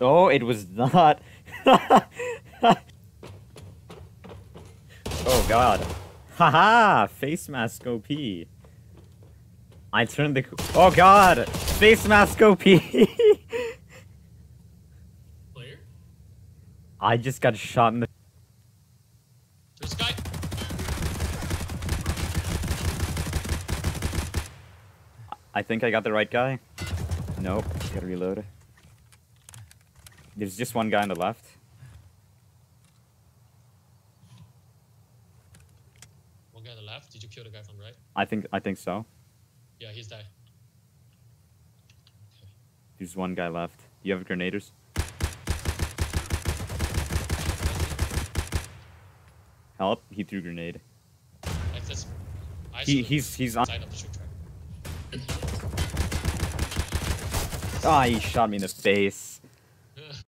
Oh, it was not. Oh god. Haha! Face mask OP. I turned the. Oh god! Face mask OP! Player? I just got shot in the. There's a guy. I think I got the right guy. Nope. Gotta reload. There's just one guy on the left. One guy on the left. Did you kill the guy from the right? I think so. Yeah, he's dead. There's one guy left. You have grenaders? Help! He threw grenade. Like this. He's on. Side of the shoot track. Ah, he shot me in the face.